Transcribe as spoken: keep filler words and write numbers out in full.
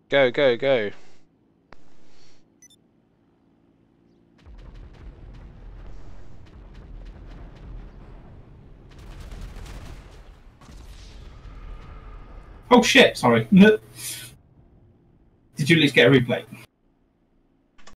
Go, go, go. Oh shit! Sorry. Did you at least get a replay?